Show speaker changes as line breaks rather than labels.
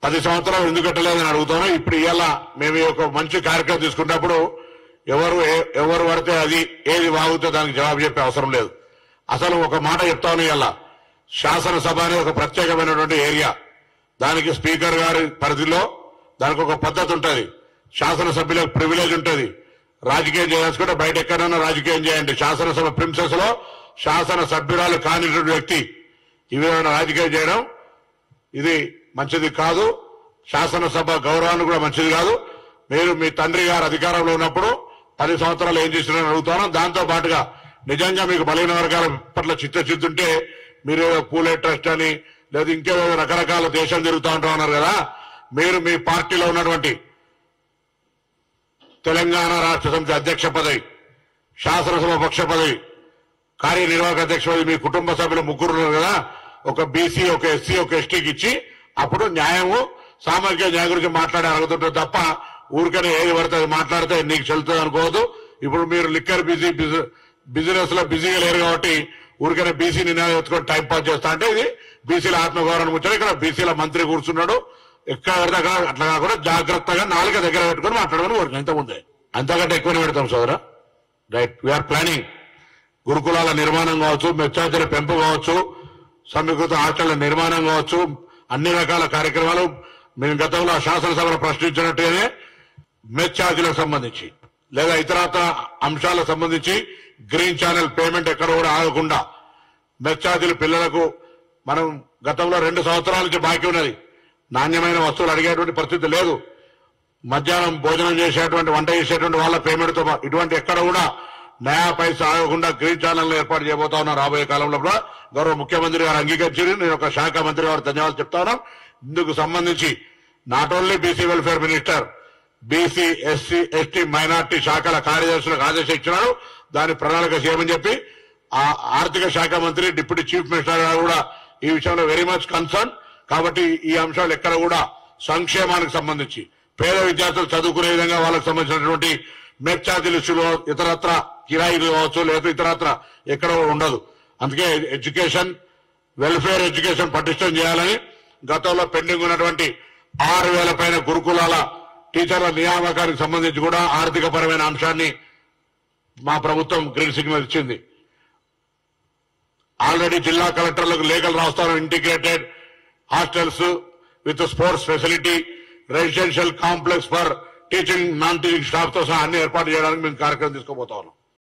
10 సంవత్సరాలు ఎందుకు కట్టలేదని అడుగుతాను. ఇప్పుడు ఇవాళ మేము ఒక మంచి కార్యక్రమం తీసుకున్నప్పుడు ఎవరు పడితే అది ఏది వాగుతో దానికి జవాబు చెప్పే అవసరం లేదు. అసలు ఒక మాట చెప్తాను, ఇవాళ శాసనసభ అనేది ఒక ప్రత్యేకమైనటువంటి ఏరియా. దానికి స్పీకర్ గారి పరిధిలో దానికి ఒక పద్ధతి ఉంటుంది. శాసనసభ్యులకు ప్రివిలేజ్ ఉంటుంది. రాజకీయం చేయాల్సుకుంటే బయట ఎక్కడైనా రాజకీయం చేయండి. శాసనసభ ప్రిన్సెస్ లో శాసనసభ్యురాలు కానిటువంటి వ్యక్తి ఈ విధమైన రాజకీయం చేయడం ఇది మంచిది కాదు. శాసనసభ గౌరవాన్ని కూడా మంచిది కాదు. మీరు మీ తండ్రి గారు అధికారంలో ఉన్నప్పుడు 10 సంవత్సరాలు ఏం చేస్తున్నారని అడుగుతాను. దాంతో పాటుగా నిజంగా మీకు బలహీన వర్గాల పట్ల చిత్తశుద్ధి మీరు పూలే ట్రస్ట్ అని లేదా ఇంకేదో రకరకాల దేశం తిరుగుతూ ఉంటామన్నారు కదా. మీరు మీ పార్టీలో ఉన్నటువంటి తెలంగాణ రాష్ట్ర సమితి అధ్యక్ష పదవి, శాసనసభ పక్ష పదవి, కార్యనిర్వాహక అధ్యక్ష పదవి మీ కుటుంబ సభ్యులు 3 ఉన్నారు కదా. ఒక బీసీ, ఒక ఎస్సీ, ఒక ఎస్టీకి ఇచ్చి అప్పుడు న్యాయము సామాజిక న్యాయం గురించి మాట్లాడే అడుగుతుంటారు తప్ప ఊరికనే ఏది పడుతుంది మాట్లాడితే నీకు చెల్లుతుంది అనుకోవద్దు. ఇప్పుడు మీరు లిక్కర్ బిజినెస్ లో బిజీగా లేరు కాబట్టి ఊరికనే బీసీ నినాదం ఎత్తుకొని టైం పాస్ చేస్తా అంటే ఇది బీసీల ఆత్మగౌరవం ముచ్చారు. ఇక్కడ బీసీల మంత్రి కూర్చున్నాడు. ఎక్కడ పెడతా అట్లా కాకుండా జాగ్రత్తగా నాలుక దగ్గర పెట్టుకుని మాట్లాడమని కోరుకున్నాం. ఇంతకుముందే అంతకంటే ఎక్కువనే పెడతాం సోదరా. Right, we are planning. గురుకులాల నిర్మాణం కావచ్చు, మెచ్చార్జీల పెంపు కావచ్చు, సమీకృత హాస్టళ్ల నిర్మాణం కావచ్చు, అన్ని రకాల కార్యక్రమాలు మేము గతంలో శాసనసభలో ప్రశ్నించినట్టుగానే మెచ్చార్జీలకు సంబంధించి లేదా ఇతరత్ర అంశాలకు సంబంధించి గ్రీన్ ఛానల్ పేమెంట్ ఎక్కడ కూడా ఆగకుండా మెచ్చార్జీల పిల్లలకు మనం గతంలో 2 సంవత్సరాల నుంచి బాకీ ఉన్నది. నాణ్యమైన వస్తువులు అడిగేటువంటి పరిస్థితి లేదు. మధ్యాహ్నం భోజనం చేసేటువంటి వంట చేసేటువంటి వాళ్ళ పేమెంట్తో ఇటువంటి ఎక్కడ కూడా నయా పైసా ఆగకుండా గ్రీన్ ఛానల్ ఏర్పాటు చేయబోతా ఉన్నా. రాబోయే కాలంలో కూడా గౌరవ ముఖ్యమంత్రి గారు అంగీకరించారు. నేను ఒక శాఖ మంత్రి గారు ధన్యవాదాలు చెప్తా ఉన్నాం. ఇందుకు సంబంధించి not only BC welfare minister, BC, SC, ST, minority శాఖల కార్యదర్శులకు ఆదేశం ఇచ్చినారు. దాని ప్రణాళిక చేయమని చెప్పి ఆ ఆర్థిక శాఖ మంత్రి, డిప్యూటీ చీఫ్ మినిస్టర్ గారు కూడా ఈ విషయంలో వెరీ మచ్ కన్సర్న్. కాబట్టి ఈ అంశాలు ఎక్కడ కూడా సంక్షేమానికి సంబంధించి పేద విద్యార్థులు చదువుకునే విధంగా వాళ్ళకి సంబంధించినటువంటి మెచ్చార్జీలు ఇష్యూలో ఇతరత్ర కిరాయిలు కావచ్చు లేదా ఇతరత్ర ఎక్కడ ఉండదు. అందుకే ఎడ్యుకేషన్, వెల్ఫేర్ ఎడ్యుకేషన్ పటిష్టం చేయాలని గతంలో పెండింగ్ ఉన్నటువంటి 6,000 పైన గురుకులాల టీచర్ల నియామకానికి సంబంధించి కూడా ఆర్థిక పరమైన అంశాన్ని మా ప్రభుత్వం గ్రీన్ సిగ్నల్ ఇచ్చింది. ఆల్రెడీ జిల్లా కలెక్టర్లకు లేఖలు రాస్తాను. Integrated hostels with sports facility, residential complex for teaching, non teaching staff తో సహా అన్ని ఏర్పాటు చేయడానికి మేము కార్యక్రమం తీసుకోబోతా ఉన్నాం.